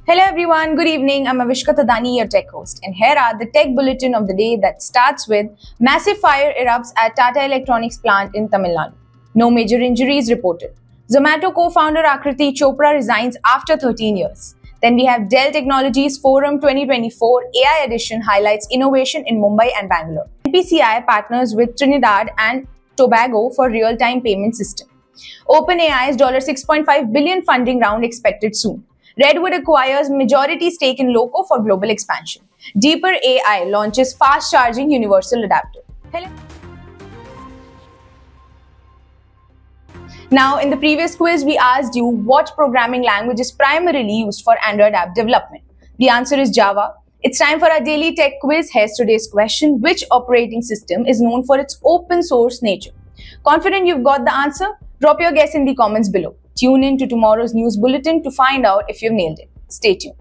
Hello everyone, good evening. I'm Avishka Thadani, your tech host, and here are the tech bulletin of the day that starts with massive fire erupts at Tata Electronics plant in Tamil Nadu. No major injuries reported. Zomato co-founder Akriti Chopra resigns after 13 years. Then we have Dell Technologies Forum 2024 AI edition highlights innovation in Mumbai and Bangalore. NPCI partners with Trinidad and Tobago for real-time payment system. OpenAI's $6.5 billion funding round expected soon. Redwood acquires majority stake in Loco for global expansion. Deeper AI launches fast-charging universal adapter. Now, in the previous quiz, we asked you what programming language is primarily used for Android app development. The answer is Java. It's time for our daily tech quiz. Here's today's question. Which operating system is known for its open source nature? Confident you've got the answer? Drop your guess in the comments below. Tune in to tomorrow's news bulletin to find out if you've nailed it. Stay tuned.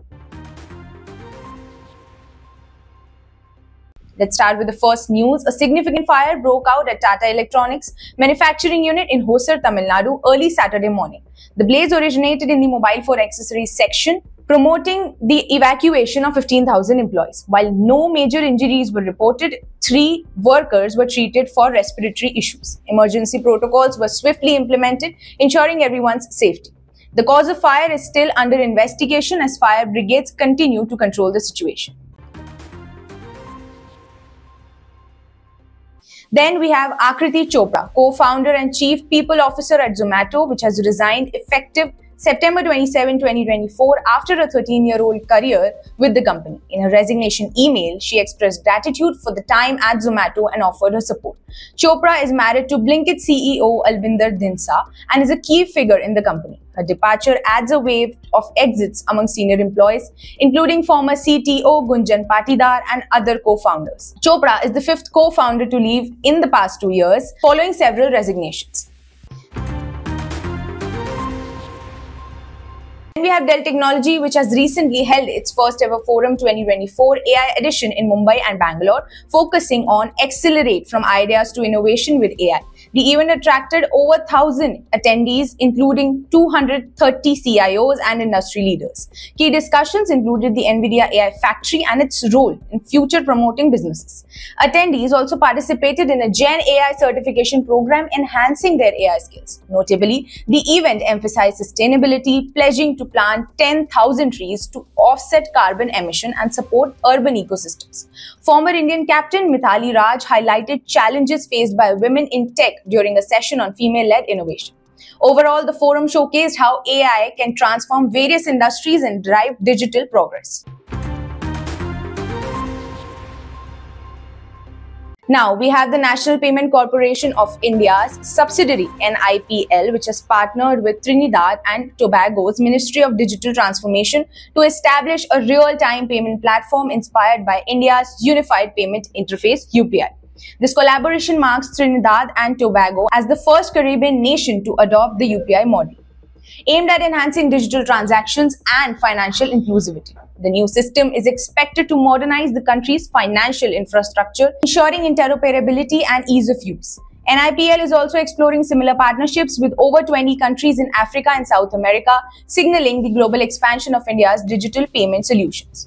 Let's start with the first news. A significant fire broke out at Tata Electronics manufacturing unit in Hosur, Tamil Nadu early Saturday morning. The blaze originated in the mobile phone accessories section, promoting the evacuation of 15,000 employees. While no major injuries were reported, 3 workers were treated for respiratory issues. Emergency protocols were swiftly implemented, ensuring everyone's safety. The cause of fire is still under investigation as fire brigades continue to control the situation. Then we have Akriti Chopra, co-founder and chief people officer at Zomato, which has resigned effective September 27, 2024 after a 13-year-old career with the company. In her resignation email, she expressed gratitude for the time at Zomato and offered her support. Chopra is married to Blinkit CEO Albinder Dhinsa and is a key figure in the company. Her departure adds a wave of exits among senior employees, including former CTO Gunjan Patidar and other co-founders. Chopra is the 5th co-founder to leave in the past 2 years, following several resignations. We have Dell Technology, which has recently held its first ever Forum 2024 AI edition in Mumbai and Bangalore, focusing on accelerate from ideas to innovation with AI. The event attracted over 1,000 attendees, including 230 CIOs and industry leaders. Key discussions included the NVIDIA AI Factory and its role in future promoting businesses. Attendees also participated in a Gen AI certification program, enhancing their AI skills. Notably, the event emphasized sustainability, pledging to plant 10,000 trees to offset carbon emission and support urban ecosystems. Former Indian captain Mithali Raj highlighted challenges faced by women in tech during a session on female-led innovation. Overall, the forum showcased how AI can transform various industries and drive digital progress. Now, we have the National Payment Corporation of India's subsidiary NIPL, which has partnered with Trinidad and Tobago's Ministry of Digital Transformation to establish a real-time payment platform inspired by India's Unified Payment Interface (UPI). This collaboration marks Trinidad and Tobago as the first Caribbean nation to adopt the UPI model, aimed at enhancing digital transactions and financial inclusivity. The new system is expected to modernize the country's financial infrastructure, ensuring interoperability and ease of use. NIPL is also exploring similar partnerships with over 20 countries in Africa and South America, signaling the global expansion of India's digital payment solutions.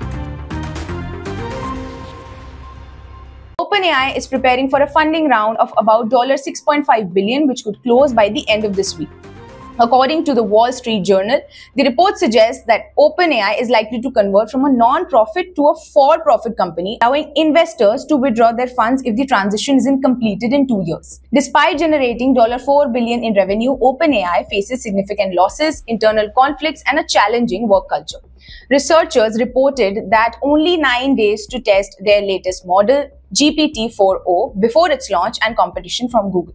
OpenAI is preparing for a funding round of about $6.5 billion, which could close by the end of this week. According to the Wall Street Journal, the report suggests that OpenAI is likely to convert from a non-profit to a for-profit company, allowing investors to withdraw their funds if the transition isn't completed in 2 years. Despite generating $4 billion in revenue, OpenAI faces significant losses, internal conflicts, and a challenging work culture. Researchers reported that only 9 days to test their latest model, GPT-4o, before its launch and competition from Google.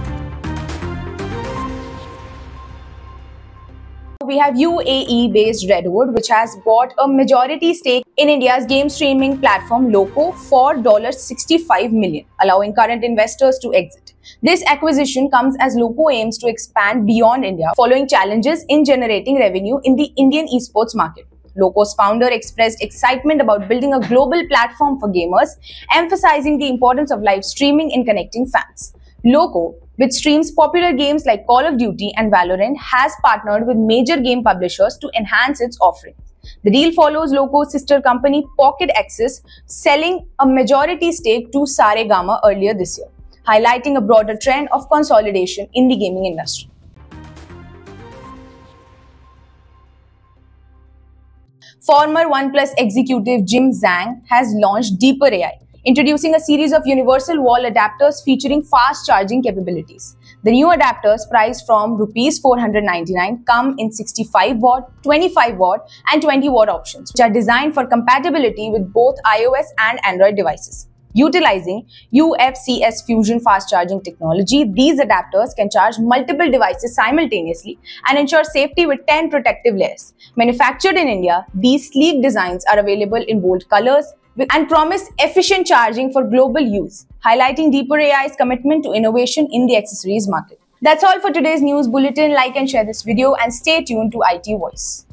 We have UAE-based Redwood, which has bought a majority stake in India's game streaming platform Loco for $65 million, allowing current investors to exit. This acquisition comes as Loco aims to expand beyond India, following challenges in generating revenue in the Indian esports market. Loco's founder expressed excitement about building a global platform for gamers, emphasizing the importance of live streaming in connecting fans. Loco, which streams popular games like Call of Duty and Valorant, has partnered with major game publishers to enhance its offerings. The deal follows Loco's sister company Pocket Axis selling a majority stake to Saregama earlier this year, highlighting a broader trend of consolidation in the gaming industry. Former OnePlus executive Jim Zhang has launched Deeper AI, introducing a series of universal wall adapters featuring fast charging capabilities. The new adapters, priced from Rs 499, come in 65 watt, 25 watt and 20 watt options, which are designed for compatibility with both iOS and Android devices. Utilizing UFCS Fusion fast charging technology, these adapters can charge multiple devices simultaneously and ensure safety with 10 protective layers. Manufactured in India, these sleek designs are available in bold colors and promise efficient charging for global use, highlighting Deeper AI's commitment to innovation in the accessories market. That's all for today's news bulletin. Like and share this video and stay tuned to IT Voice.